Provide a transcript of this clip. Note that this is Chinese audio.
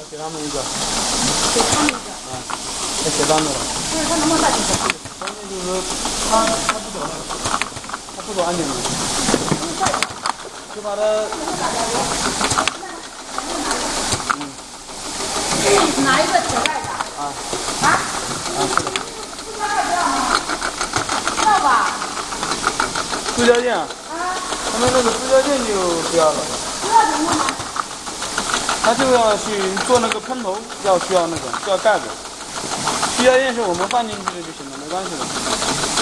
给他们一个。 给他们一个。 啊，太简单的了。 就是他能不能带进去？ 关键就是他不走那个，他不走安检门。就把他。 拿一个铁盖子。 啊。 啊？ 啊，是的。 塑料袋不要吗？要吧？ 塑胶垫啊？他们那个塑胶垫就不要了。 不要什么吗？ 他就要去做那个喷头，需要那个需要盖子。塑胶垫是我们放进去的就行了，没关系的。